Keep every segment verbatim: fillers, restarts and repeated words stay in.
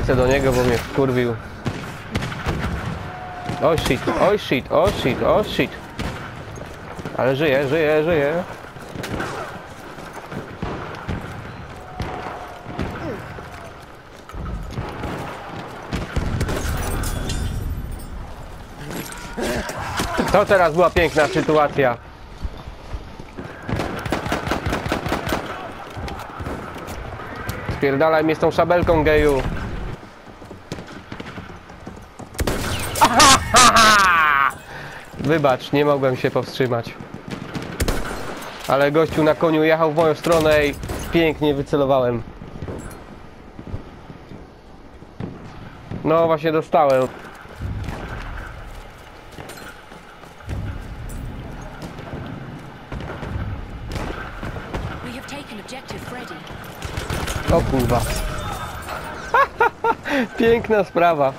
Lecę do niego, bo mnie wkurwił. O shit, o shit, o shit, o shit. Ale żyje, żyje, żyje. To teraz była piękna sytuacja. Spierdalaj mnie z tą szabelką, geju. Wybacz, nie mogłem się powstrzymać. Ale gościu na koniu jechał w moją stronę i pięknie wycelowałem. No właśnie dostałem. O kurwa. Piękna sprawa.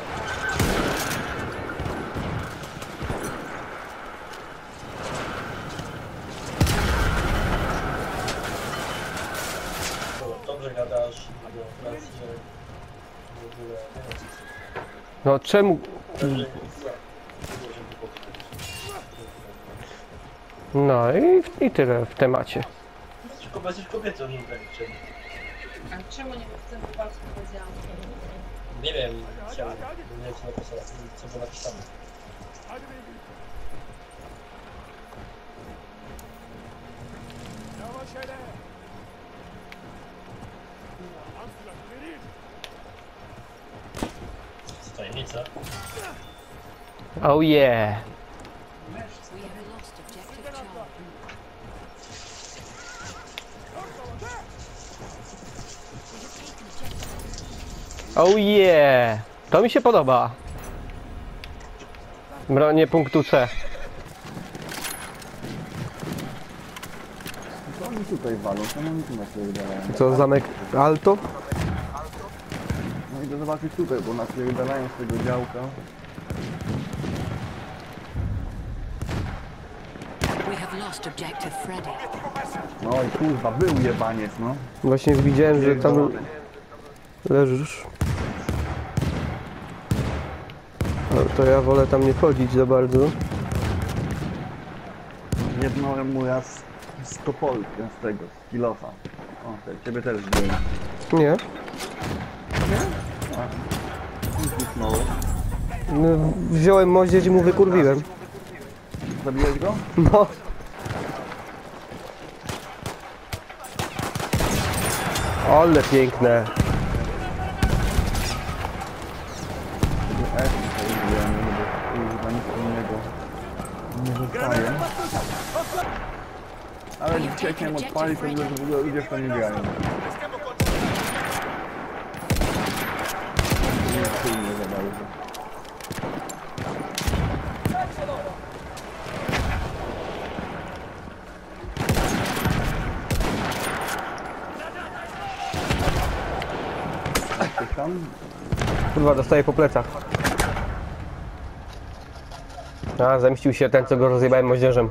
Dobrze gadasz, No czemu? No i, i tyle w temacie. Tylko będziesz kobietą, nie wiem czemu. A czemu nie chcę wypadku powiedziałam? Nie wiem, chciałem, nie wiem co napisane, co było napisane. To tajemnica. Oh yeah. Oh yeah. To mi się podoba. Bronię punktu C. Co oni tutaj walą? Co oni tu na siebie wydalają? Co, zamek Alto? No idę zobaczyć tutaj, bo na siebie wydalają z tego działka. No i kurwa, był jebaniec, no. Właśnie widziałem, że tam leżysz. No, to ja wolę tam nie chodzić za bardzo. Jednąłem mu raz z topolkiem z tego, z kilofa. O, te, ciebie też zdjąłem. Nie. Zniknąłeś. No, wziąłem moździerz i mu wykurwiłem. Zabiłeś go? No. Ale piękne. Nie zostaje. Ale dzisiaj chciałem odpalić, to że w ogóle ludzie w to nie grają. Nie przyjmie za bardzo. Coś tam? Kurwa, dostaję po plecach. A, zemścił się ten, co go rozjebałem moździerzem.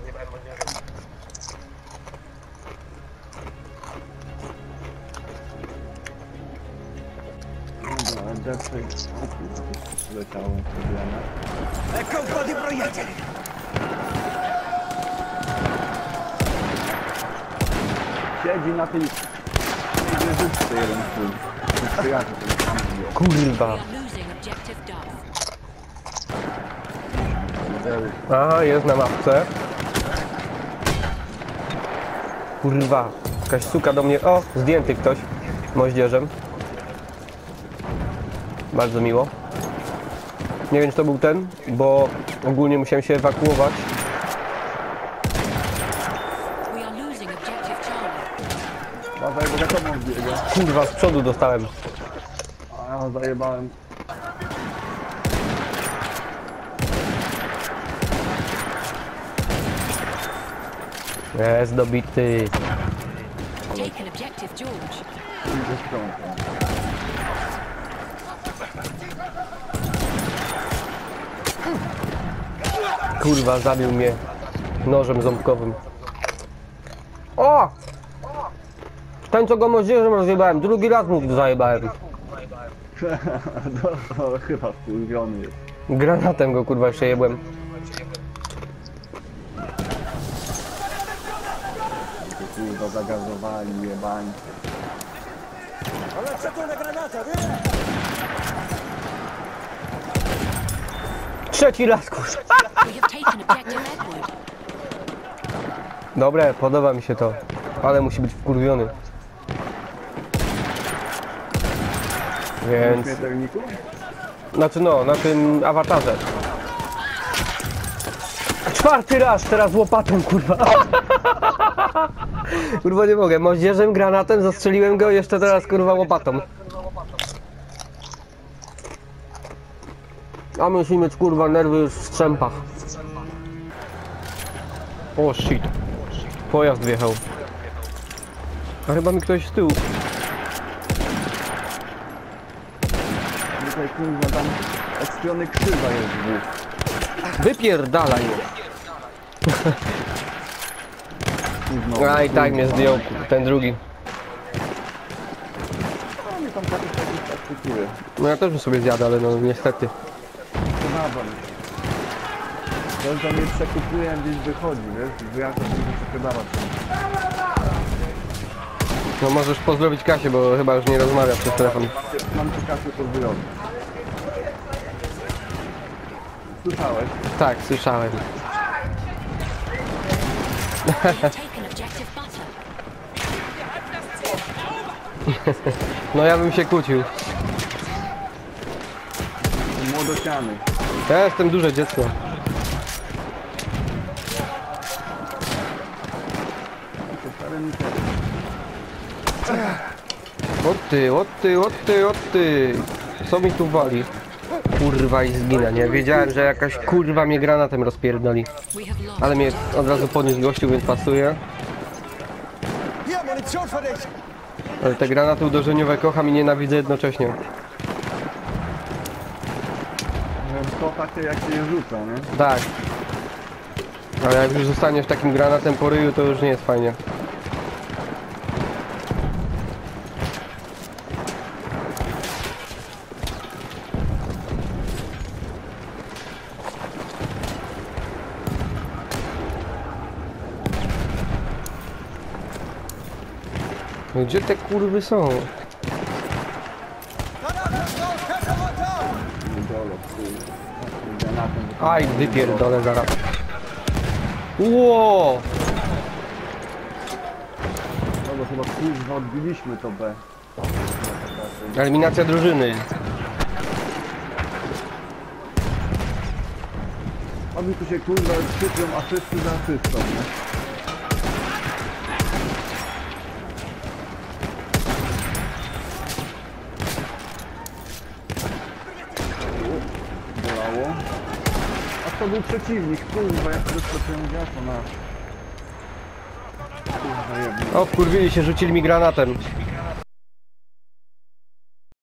Dobra, Jeffrey... O kurwa, leciało problemy. Siedzi na tej... wieżyczce jeden twój. Przyjaciół, który tam zdjął. Kurwa. Aha, jest na mapce. Kurwa, jakaś suka do mnie... O, zdjęty ktoś moździerzem. Bardzo miło. Nie wiem, czy to był ten, bo ogólnie musiałem się ewakuować. Uważaj, bo za tobą biega. Kurwa, z przodu dostałem. A ja zajebałem. Jest dobity. Idę z prądu. Kurwa, zabił mnie nożem ząbkowym. O! Ten, co go moździerzem rozjebałem, drugi raz mu zajebałem. to, to chyba wkurwiony jest. Granatem go kurwa jeszcze jebłem. To kurwa zagazowali, jebani. Trzeci raz kurwa. We have taken objective Edward. Dobre, podoba mi się to. Ale musi być wkurwiony. W Więc... śmiertelniku? Znaczy no, na tym awatarze. Czwarty raz teraz łopatą, kurwa. Kurwa nie mogę, moździerzem, granatem, zastrzeliłem go, jeszcze teraz kurwa łopatą. A musi mieć kurwa nerwy już w strzępach. O shit. Pojazd wjechał. A chyba mi ktoś z tyłu. Tutaj kurwa tam od strony krzyża jest dwóch. Wypierdalaj. Kurwa, A i tak mnie zdjął ten drugi. No mnie tam takie takie perspektywy. No ja też bym sobie zjadł, ale no niestety. Podoba mi się. To, że mnie przekupuje, gdzieś wychodzi, wiesz? Bo ja to będę sprzedawać. No możesz pozdrowić Kasię, bo chyba już nie rozmawia przez telefon. Mam ci kasę to wyrobić. Słyszałeś? Tak, słyszałem. We have taken objective butter. No ja bym się kłócił. Młodociany. Ja jestem duże dziecko. To stary mi też. O ty, o ty, o ty, o ty. Co mi tu wali? Kurwa i zginę, nie? Wiedziałem, że jakaś kurwa mnie granatem rozpierdoli. We have lost. Ale mnie od razu podniósł gościu, więc pasuje. Ale te granaty uderzeniowe kocham i nienawidzę jednocześnie. Kocha się jak się je rzuca, nie? Tak. Ale jak już zostaniesz takim granatem po ryju, to już nie jest fajnie. No gdzie te kurwy są? Dole, kurwa. Granatem wypadł. Aj, wypierdolę zaraz. Ło! No bo chyba kurwa odbiliśmy to B. Eliminacja drużyny. Oni tu się kurwa krzypią asysty za asystą, nie? U, bolało. A to był przeciwnik, kurwa, jak to wyskoczyłem wiatro na... Kurwa jebno. O, wkurwili się, rzucili mi granatem.